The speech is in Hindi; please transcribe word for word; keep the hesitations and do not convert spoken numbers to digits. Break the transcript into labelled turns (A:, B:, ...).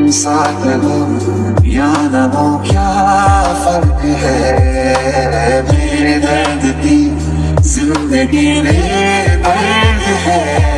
A: साथ हो या न हो क्या फर्क है, मेरे दर्द की जिंदगी में दर्द है।